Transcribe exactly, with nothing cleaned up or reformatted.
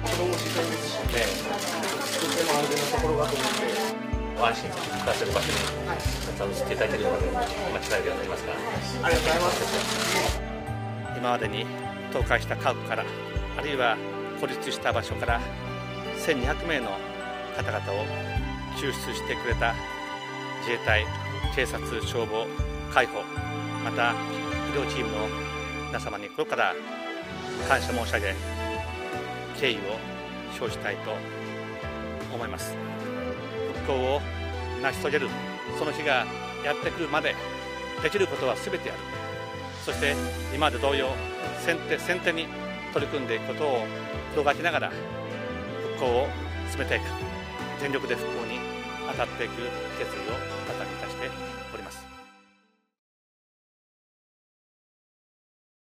子供も小さいですしね、とても安全なところだと思って、 安心暮らせる場所にたくさん移っていただけるので、お待ちかねではありますが、 ありがとうございます。 今までに倒壊した家屋から、あるいは孤立した場所からせんにひゃくめいの方々を救出してくれた自衛隊、警察、消防、海保、また医療チームの皆様に心から感謝申し上げ、敬意を表したいと思います。復興を成し遂げるその日がやってくるまで、できることは全てやる、そして今まで同様先手先手に取り組んでいくことを心がけながら復興を進めていく、全力で復興に当たっていく決意を固めいたして